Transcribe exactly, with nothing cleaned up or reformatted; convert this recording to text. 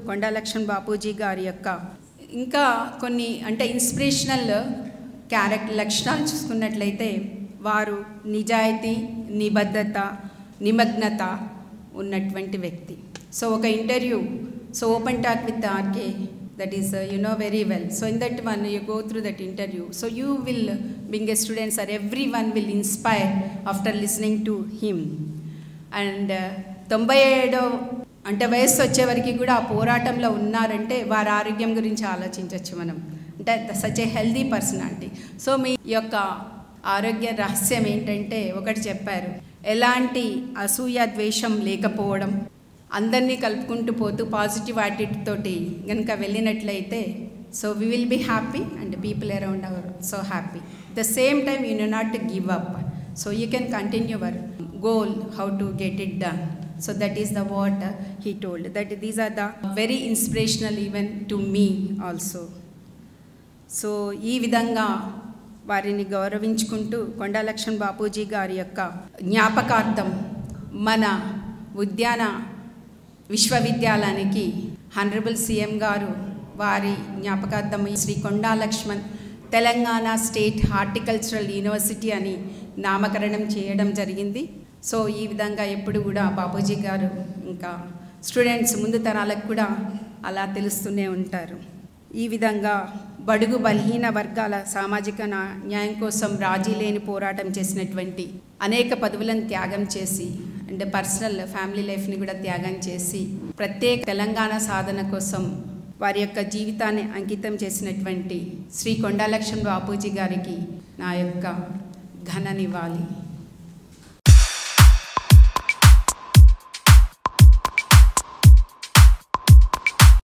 కొండా లక్ష్మణ్ బాపూజీ గారి యొక్క ఇంకా కొన్ని అంటే ఇన్స్పిరేషనల్ క్యారెక్టర్ లక్షణాలు చూసుకున్నట్లయితే వారు నిజాయితీ, నిబద్ధత, నిమగ్నత ఉన్నటువంటి వ్యక్తి. సో ఒక interview, so open talk with RK, that is uh, you know very well. So in that one you go through that interview, so you will being a student or everyone will inspire after listening to him. And తొంభై ఏడో అంటే వయస్సు వచ్చే వరకు కూడా ఆ పోరాటంలో ఉన్నారంటే వారి ఆరోగ్యం గురించి ఆలోచించవచ్చు మనం. అంటే such a healthy personality. So మీ యొక్క ఆరోగ్య రహస్యం ఏంటంటే ఒకటి చెప్పారు, ఎలాంటి అసూయ ద్వేషం లేకపోవడం, అందరినీ కలుపుకుంటూ పోతూ పాజిటివ్ యాటిట్యూడ్ తోటి కనుక వెళ్ళినట్లయితే so we will be happy and people around our so happy. The same time you know not to give up, so you can continue your goal, how to get it done. So that is the what he told, that these are the very inspirational even to me also. So ఈ విధంగా వారిని గౌరవించుకుంటూ కొండా లక్ష్మణ్ బాపూజీ గారి యొక్క జ్ఞాపకార్థం మన ఉద్యాన విశ్వవిద్యాలయానికి honourable CM గారు వారి జ్ఞాపకార్థం Shri Konda Laxman Telangana state horticultural university అని నామకరణం చేయడం జరిగింది. సో ఈ విధంగా ఎప్పుడు కూడా బాపూజీ గారు ఇంకా స్టూడెంట్స్ ముందు తరాలకు కూడా అలా తెలుస్తూనే ఉంటారు. ఈ విధంగా బడుగు బలహీన వర్గాల సామాజిక న్యాయం కోసం రాజీ లేని పోరాటం చేసినటువంటి అనేక పదవులను త్యాగం చేసి అండ్ పర్సనల్ ఫ్యామిలీ లైఫ్ని కూడా త్యాగం చేసి ప్రత్యేక తెలంగాణ సాధన కోసం వారి యొక్క జీవితాన్ని అంకితం చేసినటువంటి శ్రీ కొండా లక్ష్మణ్ బాపూజీ గారికి నా యొక్క ఘన నివాళి.